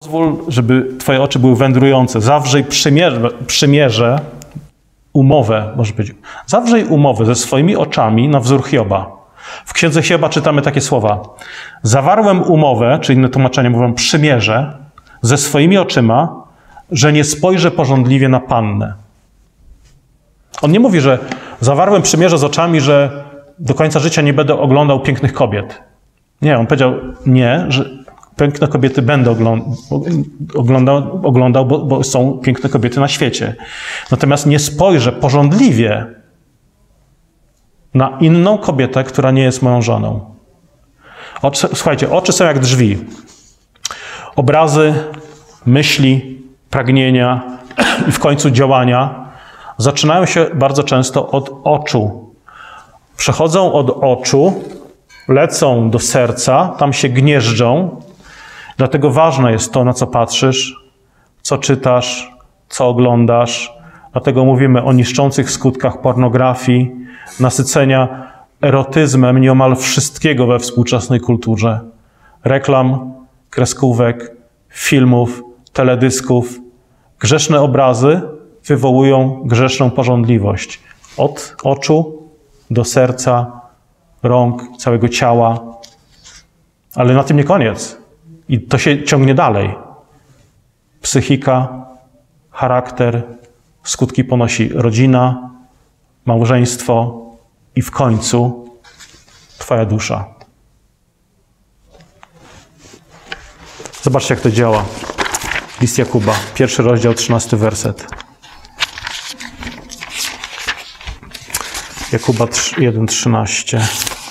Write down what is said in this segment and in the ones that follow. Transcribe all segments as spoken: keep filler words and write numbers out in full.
Pozwól, żeby twoje oczy były wędrujące. Zawrzyj przymierze, przymierze, umowę, może być. Zawrzyj umowę ze swoimi oczami na wzór Hioba. W księdze Hioba czytamy takie słowa. Zawarłem umowę, czy inne tłumaczenia mówią przymierze, ze swoimi oczyma, że nie spojrzę pożądliwie na Pannę. On nie mówi, że zawarłem przymierze z oczami, że do końca życia nie będę oglądał pięknych kobiet. Nie, on powiedział nie, że piękne kobiety będę oglądał, oglądał bo, bo są piękne kobiety na świecie. Natomiast nie spojrzę pożądliwie na inną kobietę, która nie jest moją żoną. Oczy, słuchajcie, oczy są jak drzwi. Obrazy, myśli, pragnienia i w końcu działania zaczynają się bardzo często od oczu. Przechodzą od oczu, lecą do serca, tam się gnieżdżą. Dlatego ważne jest to, na co patrzysz, co czytasz, co oglądasz. Dlatego mówimy o niszczących skutkach pornografii, nasycenia erotyzmem nieomal wszystkiego we współczesnej kulturze. Reklam, kreskówek, filmów, teledysków. Grzeszne obrazy wywołują grzeszną pożądliwość. Od oczu do serca, rąk, całego ciała. Ale na tym nie koniec. I to się ciągnie dalej. Psychika, charakter, skutki ponosi rodzina, małżeństwo i w końcu twoja dusza. Zobaczcie, jak to działa. List Jakuba, pierwszy rozdział, trzynasty werset. Jakuba jeden trzynaście.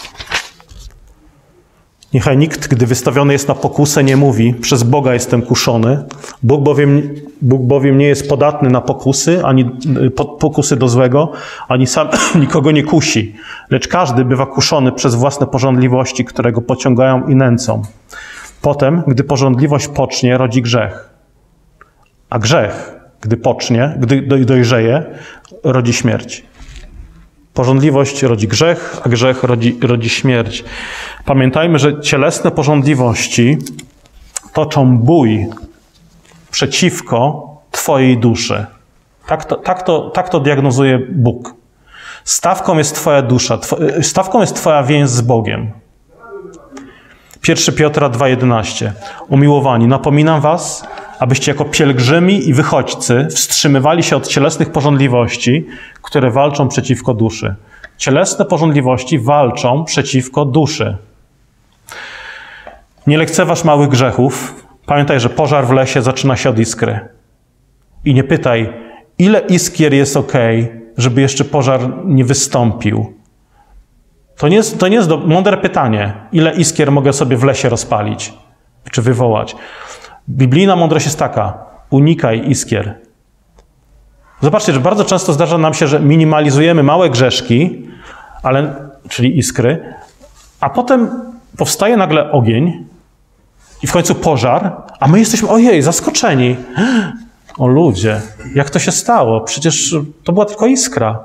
Niechaj nikt, gdy wystawiony jest na pokusę, nie mówi, przez Boga jestem kuszony. Bóg bowiem, Bóg bowiem nie jest podatny na pokusy, ani pokusy do złego, ani sam nikogo nie kusi. Lecz każdy bywa kuszony przez własne pożądliwości, które go pociągają i nęcą. Potem, gdy pożądliwość pocznie, rodzi grzech. A grzech, gdy pocznie, gdy dojrzeje, rodzi śmierć. Pożądliwość rodzi grzech, a grzech rodzi, rodzi śmierć. Pamiętajmy, że cielesne pożądliwości toczą bój przeciwko twojej duszy. Tak to, tak to, tak to diagnozuje Bóg. Stawką jest twoja dusza, tw- stawką jest twoja więź z Bogiem. pierwszy Piotra dwa jedenaście. Umiłowani, napominam was, abyście jako pielgrzymi i wychodźcy wstrzymywali się od cielesnych pożądliwości, które walczą przeciwko duszy. Cielesne pożądliwości walczą przeciwko duszy. Nie lekceważ małych grzechów. Pamiętaj, że pożar w lesie zaczyna się od iskry. I nie pytaj, ile iskier jest ok, żeby jeszcze pożar nie wystąpił. To nie jest, to nie jest do, mądre pytanie, ile iskier mogę sobie w lesie rozpalić, czy wywołać. Biblijna mądrość jest taka, unikaj iskier. Zobaczcie, że bardzo często zdarza nam się, że minimalizujemy małe grzeszki, ale, czyli iskry, a potem powstaje nagle ogień i w końcu pożar, a my jesteśmy, ojej, zaskoczeni. O ludzie, jak to się stało? Przecież to była tylko iskra.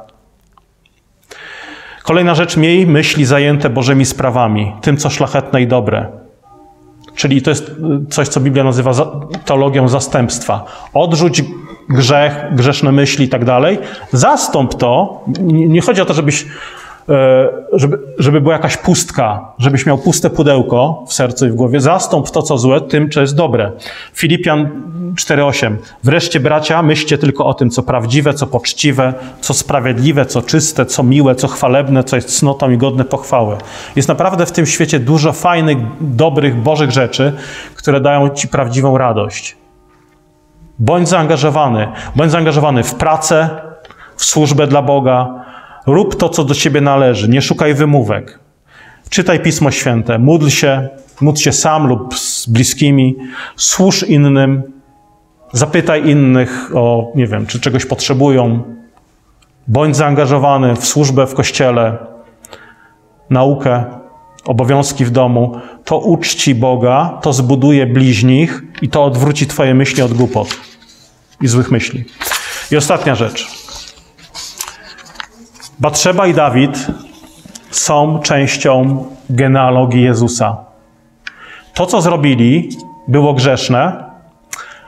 Kolejna rzecz, miej myśli zajęte Bożymi sprawami, tym, co szlachetne i dobre. Czyli to jest coś, co Biblia nazywa teologią zastępstwa. Odrzuć grzech, grzeszne myśli i tak dalej. Zastąp to. Nie chodzi o to, żebyś, żeby, żeby była jakaś pustka, żebyś miał puste pudełko w sercu i w głowie. Zastąp to, co złe, tym, co jest dobre. Filipian cztery osiem. Wreszcie, bracia, myślcie tylko o tym, co prawdziwe, co poczciwe, co sprawiedliwe, co czyste, co miłe, co chwalebne, co jest cnotą i godne pochwały. Jest naprawdę w tym świecie dużo fajnych, dobrych, bożych rzeczy, które dają ci prawdziwą radość. Bądź zaangażowany. Bądź zaangażowany w pracę, w służbę dla Boga. Rób to, co do ciebie należy. Nie szukaj wymówek. Czytaj Pismo Święte. Módl się. Módl się sam lub z bliskimi. Służ innym. Zapytaj innych o, nie wiem, czy czegoś potrzebują. Bądź zaangażowany w służbę w kościele, naukę, obowiązki w domu. To uczci Boga, to zbuduje bliźnich i to odwróci twoje myśli od głupot i złych myśli. I ostatnia rzecz. Batrzeba i Dawid są częścią genealogii Jezusa. To, co zrobili, było grzeszne,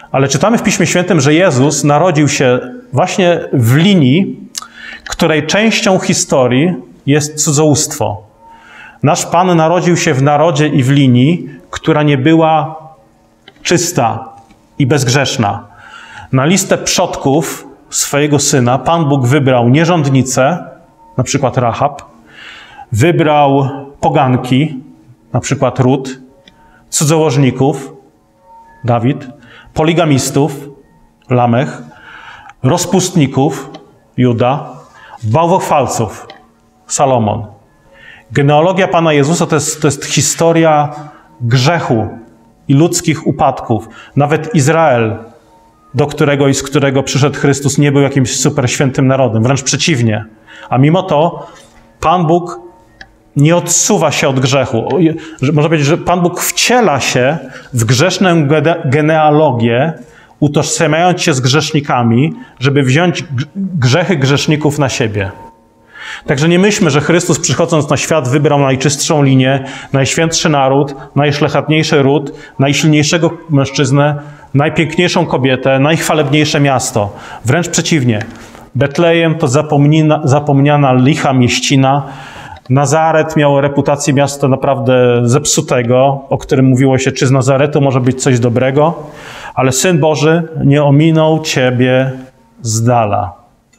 Ale czytamy w Piśmie Świętym, że Jezus narodził się właśnie w linii, której częścią historii jest cudzołóstwo. Nasz Pan narodził się w narodzie i w linii, która nie była czysta i bezgrzeszna. Na listę przodków swojego Syna Pan Bóg wybrał nierządnicę, na przykład Rahab, wybrał poganki, na przykład Rut, cudzołożników, Dawid, poligamistów, Lamech, rozpustników, Juda, bałwochwalców, Salomon. Genealogia Pana Jezusa to jest, to jest historia grzechu i ludzkich upadków. Nawet Izrael, do którego i z którego przyszedł Chrystus, nie był jakimś super świętym narodem, wręcz przeciwnie. A mimo to Pan Bóg nie odsuwa się od grzechu. Można powiedzieć, że Pan Bóg wciela się w grzeszną genealogię, utożsamiając się z grzesznikami, żeby wziąć grzechy grzeszników na siebie. Także nie myślmy, że Chrystus przychodząc na świat wybrał najczystszą linię, najświętszy naród, najszlachetniejszy ród, najsilniejszego mężczyznę, najpiękniejszą kobietę, najchwalebniejsze miasto. Wręcz przeciwnie. Betlejem to zapomniana, zapomniana licha mieścina. Nazaret miało reputację miasta naprawdę zepsutego, o którym mówiło się, czy z Nazaretu może być coś dobrego, ale Syn Boży nie ominął Ciebie z dala.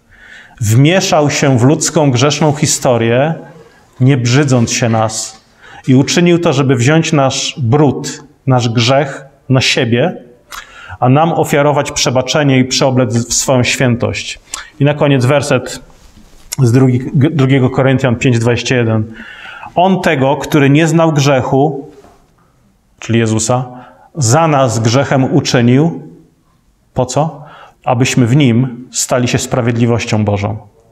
Wmieszał się w ludzką grzeszną historię, nie brzydząc się nas i uczynił to, żeby wziąć nasz brud, nasz grzech na siebie, a nam ofiarować przebaczenie i przeoblec w swoją świętość. I na koniec werset z drugiego Koryntian pięć, dwadzieścia jeden. On tego, który nie znał grzechu, czyli Jezusa, za nas grzechem uczynił. Po co? Abyśmy w Nim stali się sprawiedliwością Bożą.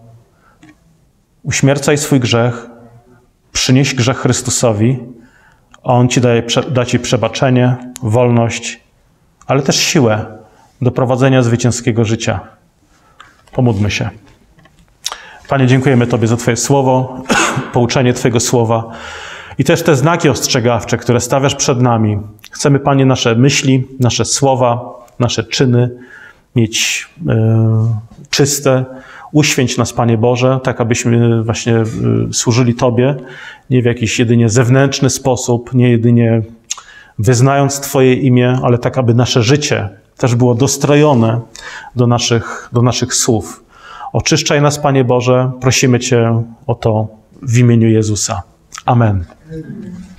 Uśmiercaj swój grzech, przynieś grzech Chrystusowi, a On Ci daje, da Ci przebaczenie, wolność, ale też siłę do prowadzenia zwycięskiego życia. Pomódlmy się. Panie, dziękujemy Tobie za Twoje słowo, pouczenie Twojego słowa i też te znaki ostrzegawcze, które stawiasz przed nami. Chcemy, Panie, nasze myśli, nasze słowa, nasze czyny mieć y, czyste. Uświęć nas, Panie Boże, tak abyśmy właśnie y, służyli Tobie, nie w jakiś jedynie zewnętrzny sposób, nie jedynie wyznając Twoje imię, ale tak, aby nasze życie też było dostrojone do naszych, do naszych słów. Oczyszczaj nas, Panie Boże, prosimy Cię o to w imieniu Jezusa. Amen.